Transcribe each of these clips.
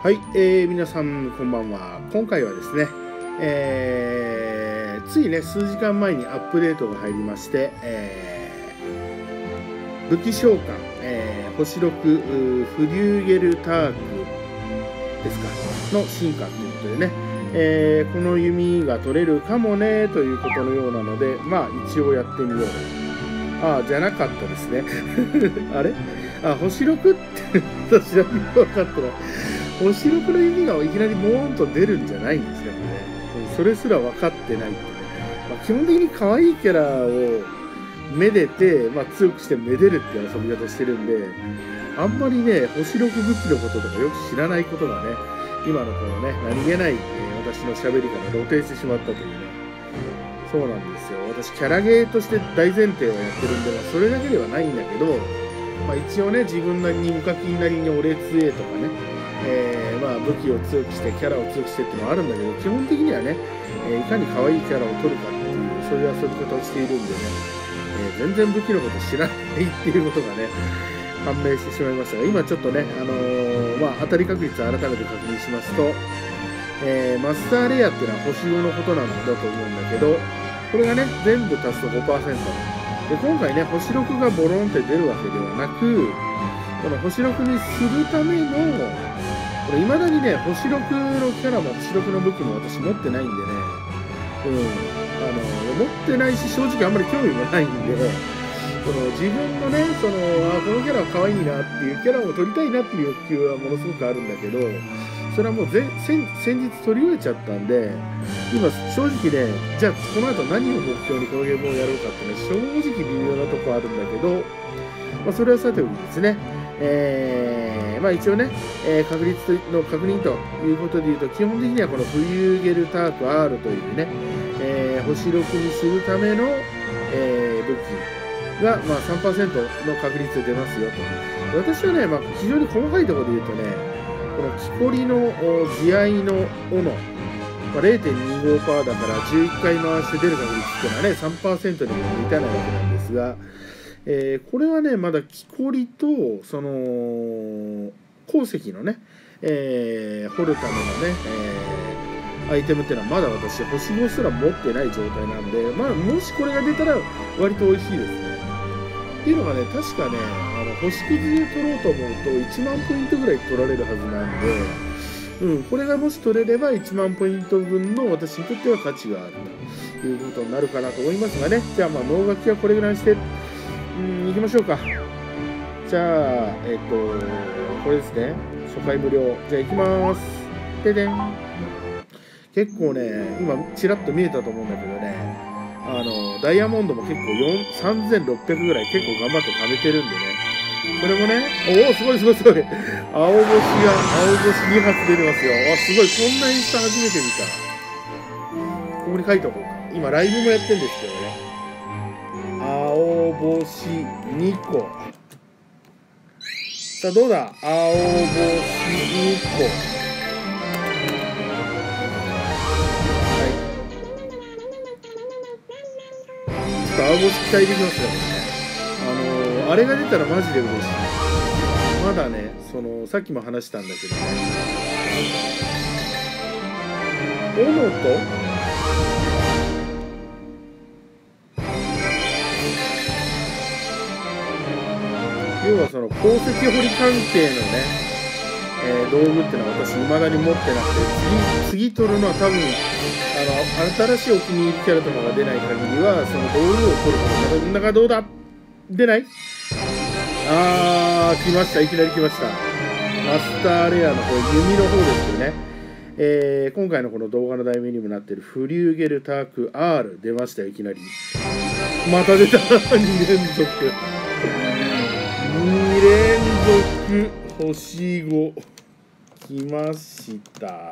はい、皆さんこんばんは。今回はですね、ついね数時間前にアップデートが入りまして、武器召喚、星6フリューゲルタークですかの進化ということでね、この弓が取れるかもねということのようなので、まあ一応やってみよう。ああ、じゃなかったですね。あれ星6って私は分かったら。星6の弓がいきなりボーンと出るんじゃないんですよね。それすら分かってないって、基本的に可愛いキャラをめでて、強くしてめでるっていう遊び方してるんで、あんまりね、星6武器のこととかよく知らないことがね、今のこのね、何気ない、私の喋りから露呈してしまったというね。そうなんですよ。私、キャラゲーとして大前提をやってるんで、それだけではないんだけど、一応ね、自分なりに無課金なりに俺強えとかね、武器を強くしてキャラを強くしてっていうのはあるんだけど、基本的にはね、いかに可愛いキャラを取るかっていうそういう遊び方をしているんでね、全然武器のこと知らないっていうことがね判明してしまいましたが、今ちょっとね、当たり確率改めて確認しますと、マスターレアっていうのは星5のことなんだと思うんだけど、これがね全部足すと 5% で、今回ね星6がボロンって出るわけではなく、この星6にするためのこれ未だにね、星6のキャラも星6の武器も私持ってないんでね、持ってないし、正直あんまり興味もないんで、この自分のね、このキャラは可愛いなっていうキャラを取りたいなっていう欲求はものすごくあるんだけど、それはもう先日取り終えちゃったんで、今正直ね、じゃあこの後何を目標にこのゲームをやろうかってね、正直微妙なとこあるんだけど、それはさておきですね。一応ね、確認ということでいうと、基本的にはこのフリューゲルターク R というね、星6にするための、武器が、3% の確率で出ますよと。私はね、非常に細かいところで言うとね、この木こりの地合いの斧、0.25% だから11回回して出る確率っていうのはね、3% にも満たないわけなんですが、これはね、まだ木こりとその鉱石のね、掘るためのね、アイテムっていうのはまだ私星5すら持ってない状態なんで、もしこれが出たら割と美味しいですね。っていうのがね、確かね、星屑で取ろうと思うと1万ポイントぐらい取られるはずなんで、これがもし取れれば1万ポイント分の私にとっては価値があるということになるかなと思いますがね。じゃあ能書きはこれぐらいにして行きましょうか。じゃあこれですね、初回無料。じゃあ行きます。ででん。結構ね、今ちらっと見えたと思うんだけどね、ダイヤモンドも結構3600ぐらい結構頑張って貯めてるんでね、それもね、おお、すごいすごいすごい、青星2発出てますよ。すごい、こんなインスタ初めて見た。ここに書いておこうか。今ライブもやってるんですけどね、青星2個。さあどうだ、青星2個。青星期待できますよね。あれが出たらマジで嬉しい。まだね、さっきも話したんだけどね、斧と要はその鉱石掘り関係のね、道具ってのは私未だに持ってなくて、次取るのは多分新しいお気に入りキャラとかが出ない限りはその道具を取ることになる。中どうだ、出ない。来ました、いきなり来ました。マスターレアのこれ弓の方ですよね。今回のこの動画の題名にもなっているフリューゲルターク R 出ましたよ、いきなり。また出た。2連続星5来ましたわ。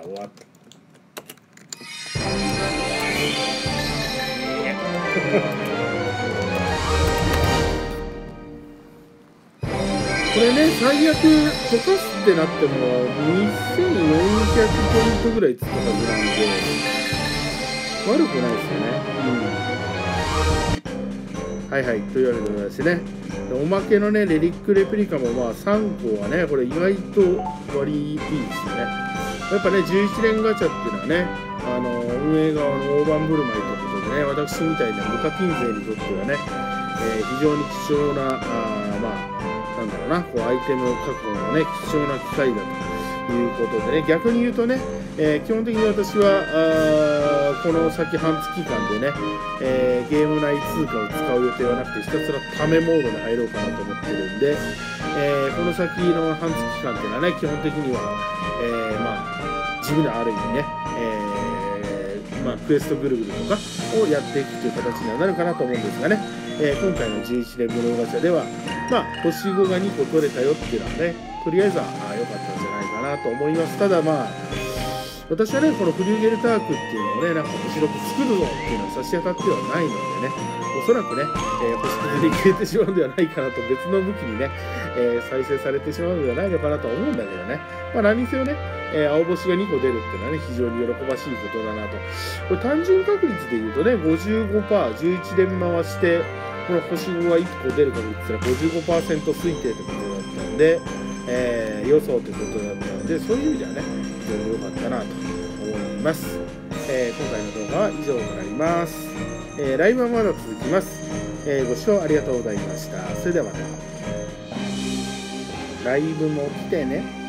これね、最悪溶かすってなっても2400ポイントぐらいつくはずなんで悪くないですよね。 はいはい、というわけでございましてね、おまけのね、レリックレプリカもまあ3個はね、これ意外と割いいですよね。やっぱね、11連ガチャっていうのはね、運営側の大盤振る舞いということでね、私みたいな無課金勢にとってはね、非常に貴重な、なんだろうな、こうアイテム確保のね、貴重な機会だということでね、逆に言うとね、基本的に私はこの先半月間でね、ゲーム内通貨を使う予定はなくて、ひたすらためモードに入ろうかなと思ってるんで、この先の半月期間っていうのはね、基本的には、自分である意味ね、クエストぐるぐるとかをやっていくという形にはなるかなと思うんですがね、今回の11連無料ガチャでは、星5が2個取れたよっていうのはね、とりあえずは良かったんじゃないかなと思います。ただ私はね、このフリューゲルタークっていうのをね、なんか星6作るぞっていうのは差し当たってはないのでね、おそらくね、星9で消えてしまうんではないかなと、別の武器にね、再生されてしまうのではないのかなと思うんだけどね、何にせよね、青星が2個出るっていうのはね、非常に喜ばしいことだなと。これ単純確率で言うとね、55%、11連回して、この星5が1個出る確率は 55% 推定ということだったんで、予想ということだったので、そういう意味ではね、非常に良かったなと思います。今回の動画は以上となります。ライブはまだ続きます。ご視聴ありがとうございました。それではまた。ライブも来てね。